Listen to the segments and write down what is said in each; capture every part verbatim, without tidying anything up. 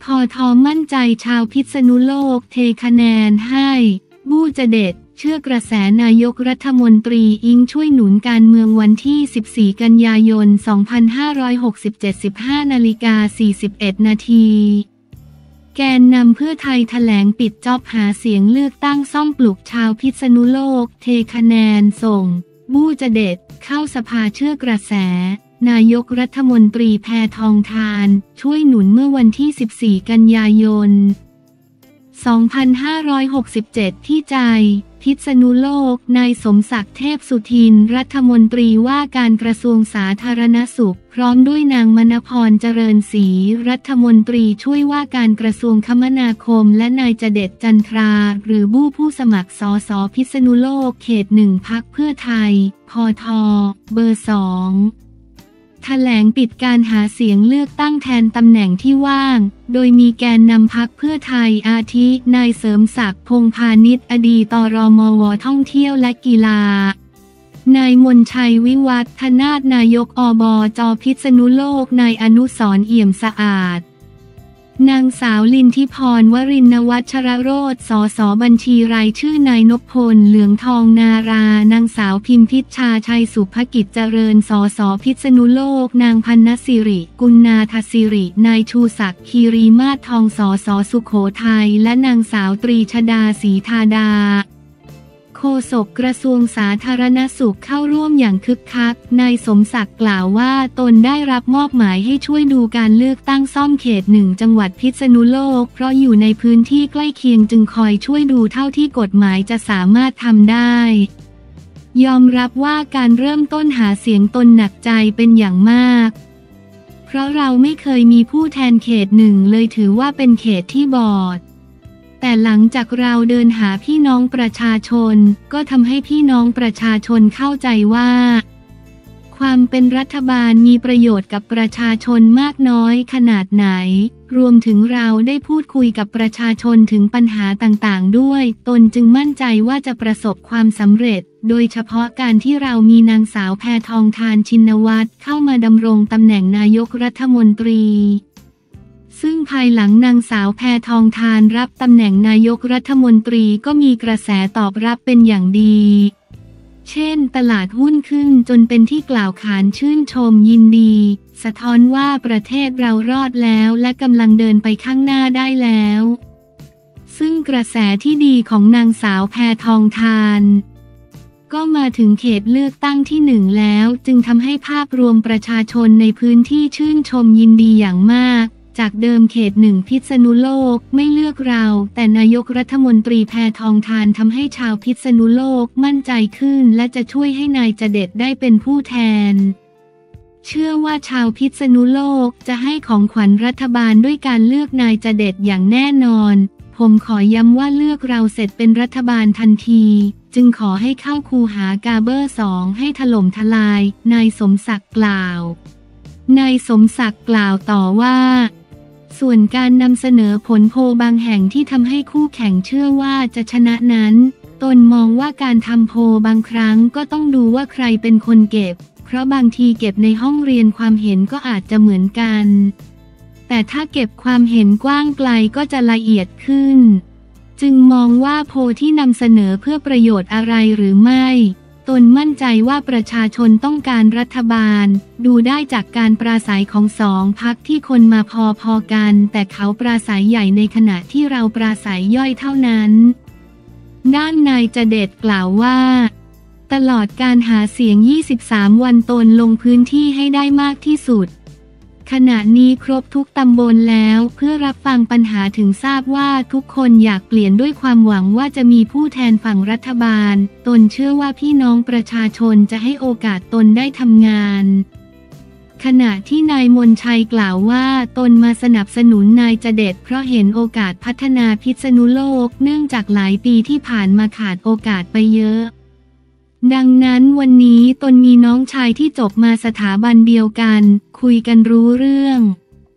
พอทอมั่นใจชาวพิษณุโลกเทคะแนนให้บู้จะเด็ดเชื่อกระแสนายกรัฐมนตรีอิงช่วยหนุนการเมืองวันที่สิบสี่กันยายนสองพันห้าร้อยหกสิบเจ็ด สิบห้านาฬิกาสี่สิบเอ็ดนาทีแกนนำเพื่อไทยแถลงปิดจ็อบหาเสียงเลือกตั้งซ่อมปลุกชาวพิษณุโลกเทคะแนนส่งบู้จะเด็ดเข้าสภาเชื่อกระแสนายกรัฐมนตรีแพทองธารช่วยหนุนเมื่อวันที่สิบสี่กันยายนสองพันห้าร้อยหกสิบเจ็ดที่ใจพิษณุโลกนายสมศักดิ์เทพสุทินรัฐมนตรีว่าการกระทรวงสาธารณสุขพร้อมด้วยนางมณพรเจริญศรีรัฐมนตรีช่วยว่าการกระทรวงคมนาคมและนายจเด็ดจันทราหรือบู้ผู้สมัครสสพิษณุโลกเขตหนึ่งพรรคเพื่อไทยพทเบอร์สองแถลงปิดการหาเสียงเลือกตั้งแทนตำแหน่งที่ว่างโดยมีแกนนำพรรคเพื่อไทยอาทินายเสริมศักดิ์พงษ์พาณิชย์อดีตรมวท่องเที่ยวและกีฬานายมนชัยวิวัฒนาถนายกอบจพิษณุโลกนายอนุสรณ์เอี่ยมสะอาดนางสาวลินทิพรวรินทร์วัชรโรจน์สสบัญชีรายชื่อนายนพพลเหลืองทองนารานางสาวพิมพิชชาชัยสุภกิจเจริญสสพิษณุโลกนางพันนสิริกุลนาทศิรินายชูศักดิ์คีรีมาศทองสสสุโขทัยและนางสาวตรีชดาศรีธาดาโฆษกกระทรวงสาธารณสุขเข้าร่วมอย่างคึกคักนายสมศักดิ์กล่าวว่าตนได้รับมอบหมายให้ช่วยดูการเลือกตั้งซ่อมเขตหนึ่งจังหวัดพิษณุโลกเพราะอยู่ในพื้นที่ใกล้เคียงจึงคอยช่วยดูเท่าที่กฎหมายจะสามารถทำได้ยอมรับว่าการเริ่มต้นหาเสียงตนหนักใจเป็นอย่างมากเพราะเราไม่เคยมีผู้แทนเขตหนึ่งเลยถือว่าเป็นเขตที่บอดแต่หลังจากเราเดินหาพี่น้องประชาชนก็ทำให้พี่น้องประชาชนเข้าใจว่าความเป็นรัฐบาลมีประโยชน์กับประชาชนมากน้อยขนาดไหนรวมถึงเราได้พูดคุยกับประชาชนถึงปัญหาต่างๆด้วยตนจึงมั่นใจว่าจะประสบความสำเร็จโดยเฉพาะการที่เรามีนางสาวแพทองธารชินวัตรเข้ามาดำรงตำแหน่งนายกรัฐมนตรีซึ่งภายหลังนางสาวแพทองธารรับตำแหน่งนายกรัฐมนตรีก็มีกระแสตอบรับเป็นอย่างดีเช่นตลาดหุ้นขึ้นจนเป็นที่กล่าวขานชื่นชมยินดีสะท้อนว่าประเทศเรารอดแล้วและกำลังเดินไปข้างหน้าได้แล้วซึ่งกระแสที่ดีของนางสาวแพทองธารก็มาถึงเขตเลือกตั้งที่หนึ่งแล้วจึงทำให้ภาพรวมประชาชนในพื้นที่ชื่นชมยินดีอย่างมากจากเดิมเขตหนึ่งพิษณุโลกไม่เลือกเราแต่นายกรัฐมนตรีแพทองธารทำให้ชาวพิษณุโลกมั่นใจขึ้นและจะช่วยให้นายจเด็ดได้เป็นผู้แทนเชื่อว่าชาวพิษณุโลกจะให้ของขวัญรัฐบาลด้วยการเลือกนายจเด็ดอย่างแน่นอนผมขอย้ำว่าเลือกเราเสร็จเป็นรัฐบาลทันทีจึงขอให้เข้าคูหากาเบอร์สองให้ถล่มทลายนายสมศักดิ์กล่าวนายสมศักดิ์กล่าวต่อว่าส่วนการนำเสนอผลโพลบางแห่งที่ทำให้คู่แข่งเชื่อว่าจะชนะนั้นตนมองว่าการทำโพลบางครั้งก็ต้องดูว่าใครเป็นคนเก็บเพราะบางทีเก็บในห้องเรียนความเห็นก็อาจจะเหมือนกันแต่ถ้าเก็บความเห็นกว้างไกลก็จะละเอียดขึ้นจึงมองว่าโพลที่นำเสนอเพื่อประโยชน์อะไรหรือไม่ตนมั่นใจว่าประชาชนต้องการรัฐบาลดูได้จากการปราศัยของสองพรรคที่คนมาพอๆกันแต่เขาปราศัยใหญ่ในขณะที่เราปราศัยย่อยเท่านั้นด้านนายจเด็ดกล่าวว่าตลอดการหาเสียงยี่สิบสามวันตนลงพื้นที่ให้ได้มากที่สุดขณะนี้ครบทุกตำบลแล้วเพื่อรับฟังปัญหาถึงทราบว่าทุกคนอยากเปลี่ยนด้วยความหวังว่าจะมีผู้แทนฝั่งรัฐบาลตนเชื่อว่าพี่น้องประชาชนจะให้โอกาสตนได้ทำงานขณะที่นายมนชัยกล่าวว่าตนมาสนับสนุนนายจเด็ดเพราะเห็นโอกาสพัฒนาพิษณุโลกเนื่องจากหลายปีที่ผ่านมาขาดโอกาสไปเยอะดังนั้นวันนี้ตนมีน้องชายที่จบมาสถาบันเดียวกันคุยกันรู้เรื่อง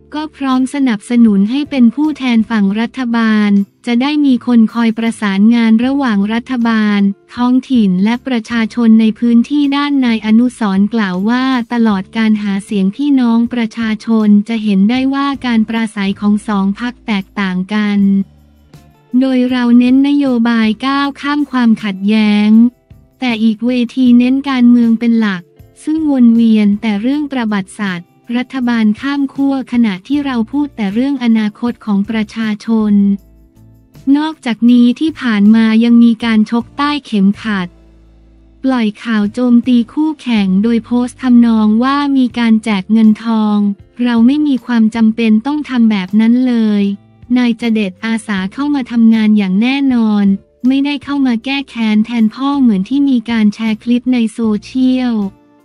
ก็พร้อมสนับสนุนให้เป็นผู้แทนฝั่งรัฐบาลจะได้มีคนคอยประสานงานระหว่างรัฐบาลท้องถิ่นและประชาชนในพื้นที่ด้านนายอนุสรณ์กล่าวว่าตลอดการหาเสียงพี่น้องประชาชนจะเห็นได้ว่าการปราศัยของสองพรรคแตกต่างกันโดยเราเน้นนโยบายก้าวข้ามความขัดแย้งแต่อีกเวทีเน้นการเมืองเป็นหลักซึ่งวนเวียนแต่เรื่องประวัติศาสตร์รัฐบาลข้ามขั้วขณะที่เราพูดแต่เรื่องอนาคตของประชาชนนอกจากนี้ที่ผ่านมายังมีการชกใต้เข็มขัดปล่อยข่าวโจมตีคู่แข่งโดยโพสต์ทำนองว่ามีการแจกเงินทองเราไม่มีความจำเป็นต้องทำแบบนั้นเลยนายจเดชอาสาเข้ามาทำงานอย่างแน่นอนไม่ได้เข้ามาแก้แค้นแทนพ่อเหมือนที่มีการแชร์คลิปในโซเชียล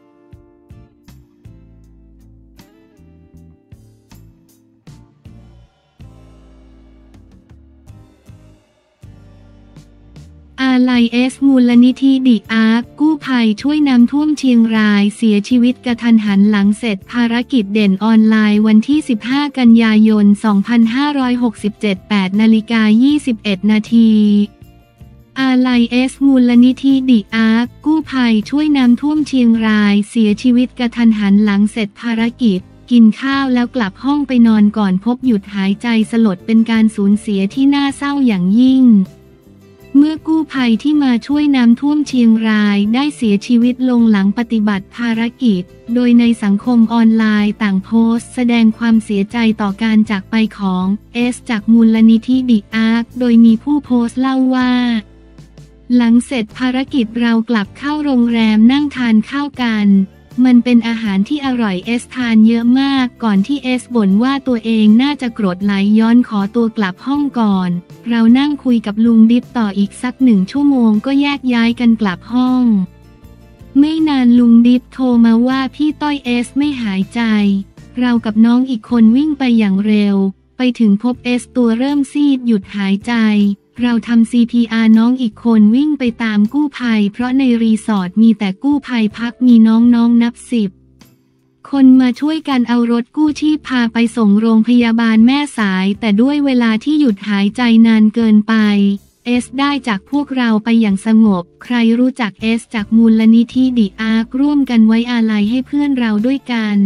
อาลัยเอสมูลนิธิดิอาร์คกู้ภัยช่วยน้ำท่วมเชียงรายเสียชีวิตกระทันหันหลังเสร็จภารกิจเด่นออนไลน์วันที่สิบห้ากันยายนสองพันห้าร้อยหกสิบเจ็ด แปดนาฬิกายี่สิบเอ็ดนาทีอาลัยเอสมูลนิธิดิอาร์คกู้ภัยช่วยน้ำท่วมเชียงรายเสียชีวิตกระทันหันหลังเสร็จภารกิจกินข้าวแล้วกลับห้องไปนอนก่อนพบหยุดหายใจสลดเป็นการสูญเสียที่น่าเศร้าอย่างยิ่งเมื่อกู้ภัยที่มาช่วยน้ำท่วมเชียงรายได้เสียชีวิตลงหลังปฏิบัติภารกิจโดยในสังคมออนไลน์ต่างโพสต์แสดงความเสียใจต่อการจากไปของเอสจากมูลนิธิดิอาร์คโดยมีผู้โพสต์เล่าว่าหลังเสร็จภารกิจเรากลับเข้าโรงแรมนั่งทานข้าวกันมันเป็นอาหารที่อร่อยเอสทานเยอะมากก่อนที่เอสบ่นว่าตัวเองน่าจะโกรธไหลย้อนขอตัวกลับห้องก่อนเรานั่งคุยกับลุงดิฟต่ออีกสักหนึ่งชั่วโมงก็แยกย้ายกันกลับห้องไม่นานลุงดิฟโทรมาว่าพี่ต้อยเอสไม่หายใจเรากับน้องอีกคนวิ่งไปอย่างเร็วไปถึงพบเอสตัวเริ่มซีดหยุดหายใจเราทำ ซี พี อาร์ น้องอีกคนวิ่งไปตามกู้ภัยเพราะในรีสอร์ทมีแต่กู้ภัยพักมีน้องๆ น, นับสิบคนมาช่วยกันเอารถกู้ชีพพาไปส่งโรงพยาบาลแม่สายแต่ด้วยเวลาที่หยุดหายใจนานเกินไปเอสได้จากพวกเราไปอย่างสงบใครรู้จักเอสจากมูลนิธิดิอาร์คร่วมกันไว้อาลัยให้เพื่อนเราด้วยกัน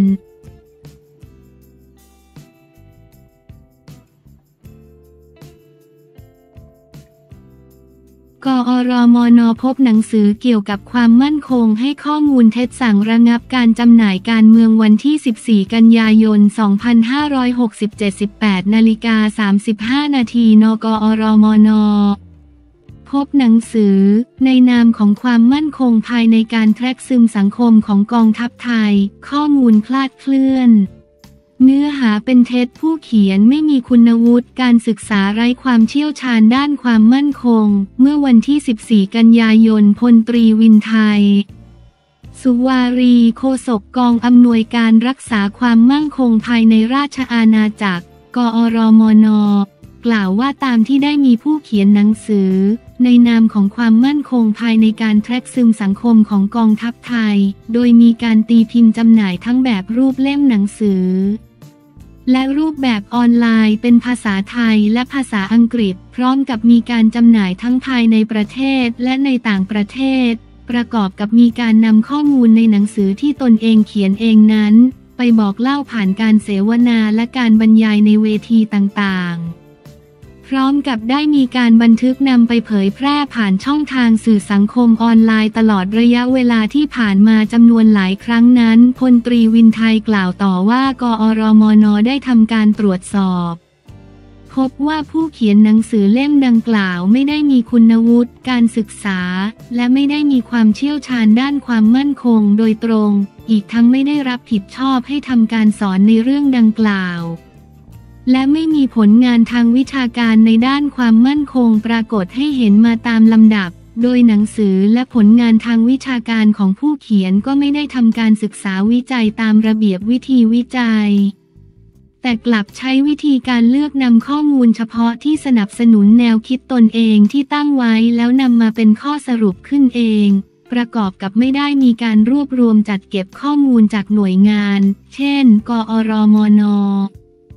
กอรมน.พบหนังสือเกี่ยวกับความมั่นคงให้ข้อมูลเท็จสั่งระงับการจำหน่ายการเมืองวันที่สิบสี่กันยายนสองพันห้าร้อยหกสิบเจ็ด สิบแปดนาฬิกาสามสิบห้านาทีนกอรมน.พบหนังสือในนามของความมั่นคงภายในการแทร็กซึมสังคมของกองทัพไทยข้อมูลคลาดเคลื่อนเนื้อหาเป็นเท็จผู้เขียนไม่มีคุณวุฒิการศึกษาไร้ความเชี่ยวชาญด้านความมั่นคงเมื่อวันที่สิบสี่กันยายนพลตรีวินไทยสุวารีโฆษกกองอำนวยการรักษาความมั่นคงภายในราชอาณาจักรกอรมน.กล่าวว่าตามที่ได้มีผู้เขียนหนังสือในนามของความมั่นคงภายในการแทร็กซึมสังคมของกองทัพไทยโดยมีการตีพิมพ์จำหน่ายทั้งแบบรูปเล่มหนังสือและรูปแบบออนไลน์เป็นภาษาไทยและภาษาอังกฤษพร้อมกับมีการจำหน่ายทั้งภายในประเทศและในต่างประเทศประกอบกับมีการนำข้อมูลในหนังสือที่ตนเองเขียนเองนั้นไปบอกเล่าผ่านการเสวนาและการบรรยายในเวทีต่างๆพร้อมกับได้มีการบันทึกนำไปเผยแพร่ผ่านช่องทางสื่อสังคมออนไลน์ตลอดระยะเวลาที่ผ่านมาจำนวนหลายครั้งนั้นพลตรีวินไทยกล่าวต่อว่ากอรมน.ได้ทำการตรวจสอบพบว่าผู้เขียนหนังสือเล่มดังกล่าวไม่ได้มีคุณวุฒิการศึกษาและไม่ได้มีความเชี่ยวชาญด้านความมั่นคงโดยตรงอีกทั้งไม่ได้รับผิดชอบให้ทำการสอนในเรื่องดังกล่าวและไม่มีผลงานทางวิชาการในด้านความมั่นคงปรากฏให้เห็นมาตามลำดับโดยหนังสือและผลงานทางวิชาการของผู้เขียนก็ไม่ได้ทำการศึกษาวิจัยตามระเบียบวิธีวิจัยแต่กลับใช้วิธีการเลือกนำข้อมูลเฉพาะที่สนับสนุนแนวคิดตนเองที่ตั้งไว้แล้วนำมาเป็นข้อสรุปขึ้นเองประกอบกับไม่ได้มีการรวบรวมจัดเก็บข้อมูลจากหน่วยงานเช่นกอรมน.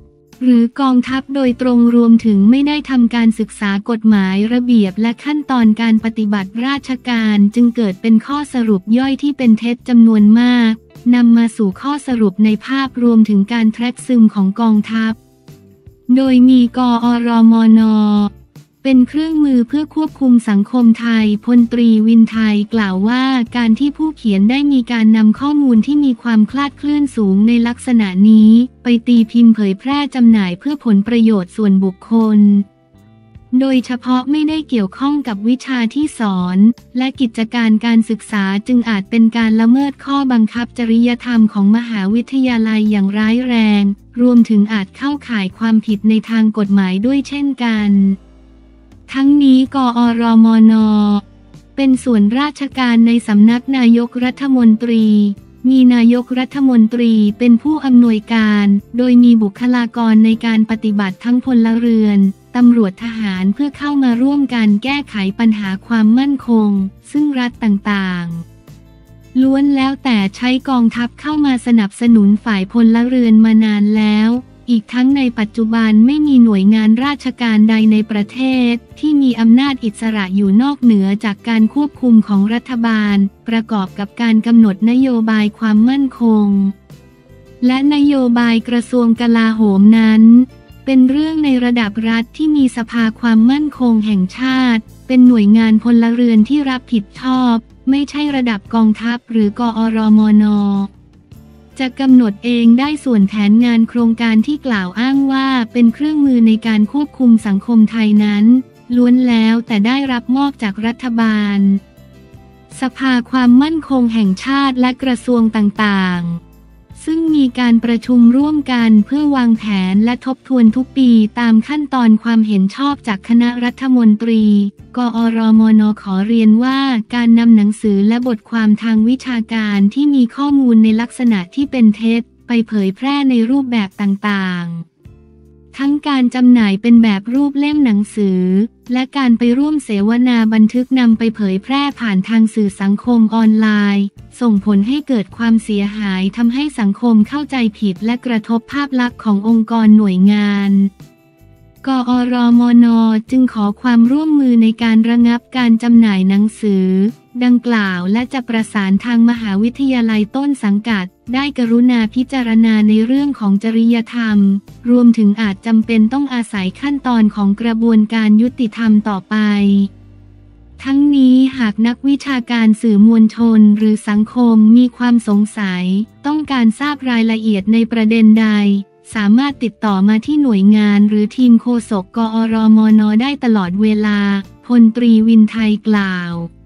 หรือกองทัพโดยตรงรวมถึงไม่ได้ทำการศึกษากฎหมายระเบียบและขั้นตอนการปฏิบัติราชการจึงเกิดเป็นข้อสรุปย่อยที่เป็นเท็จจำนวนมากนำมาสู่ข้อสรุปในภาพรวมถึงการแทรกซึมของกองทัพโดยมีกอรมน.เป็นเครื่องมือเพื่อควบคุมสังคมไทยพลตรีวินไทยกล่าวว่าการที่ผู้เขียนได้มีการนำข้อมูลที่มีความคลาดเคลื่อนสูงในลักษณะนี้ไปตีพิมพ์เผยแพร่จำหน่ายเพื่อผลประโยชน์ส่วนบุคคลโดยเฉพาะไม่ได้เกี่ยวข้องกับวิชาที่สอนและกิจการการศึกษาจึงอาจเป็นการละเมิดข้อบังคับจริยธรรมของมหาวิทยาลัยอย่างร้ายแรงรวมถึงอาจเข้าข่ายความผิดในทางกฎหมายด้วยเช่นกันทั้งนี้กอรมน.เป็นส่วนราชการในสำนักนายกรัฐมนตรีมีนายกรัฐมนตรีเป็นผู้อำนวยการโดยมีบุคลากรในการปฏิบัติทั้งพลเรือนตำรวจทหารเพื่อเข้ามาร่วมกันแก้ไขปัญหาความมั่นคงซึ่งรัฐต่างๆล้วนแล้วแต่ใช้กองทัพเข้ามาสนับสนุนฝ่ายพลเรือนมานานแล้วอีกทั้งในปัจจุบันไม่มีหน่วยงานราชการใดในประเทศที่มีอำนาจอิสระอยู่นอกเหนือจากการควบคุมของรัฐบาลประกอบกับการกำหนดนโยบายความมั่นคงและนโยบายกระทรวงกลาโหมนั้นเป็นเรื่องในระดับรัฐที่มีสภาความมั่นคงแห่งชาติเป็นหน่วยงานพลเรือนที่รับผิดชอบไม่ใช่ระดับกองทัพหรือกอรมน.จะกำหนดเองได้ส่วนแผนงานโครงการที่กล่าวอ้างว่าเป็นเครื่องมือในการควบคุมสังคมไทยนั้นล้วนแล้วแต่ได้รับมอบจากรัฐบาลสภาความมั่นคงแห่งชาติและกระทรวงต่างๆซึ่งมีการประชุมร่วมกันเพื่อวางแผนและทบทวนทุกปีตามขั้นตอนความเห็นชอบจากคณะรัฐมนตรีกอรมน.ขอเรียนว่าการนำหนังสือและบทความทางวิชาการที่มีข้อมูลในลักษณะที่เป็นเท็จไปเผยแพร่ในรูปแบบต่างๆทั้งการจำหน่ายเป็นแบบรูปเล่มหนังสือและการไปร่วมเสวนาบันทึกนำไปเผยแพร่ผ่านทางสื่อสังคมออนไลน์ส่งผลให้เกิดความเสียหายทำให้สังคมเข้าใจผิดและกระทบภาพลักษณ์ขององค์กรหน่วยงานกอรมน.จึงขอความร่วมมือในการระงับการจำหน่ายหนังสือดังกล่าวและจะประสานทางมหาวิทยาลัยต้นสังกัดได้กรุณาพิจารณาในเรื่องของจริยธรรมรวมถึงอาจจำเป็นต้องอาศัยขั้นตอนของกระบวนการยุติธรรมต่อไปทั้งนี้หากนักวิชาการสื่อมวลชนหรือสังคมมีความสงสัยต้องการทราบรายละเอียดในประเด็นใดสามารถติดต่อมาที่หน่วยงานหรือทีมโฆษกกอรมน.ได้ตลอดเวลาพลตรีวินไทยกล่าว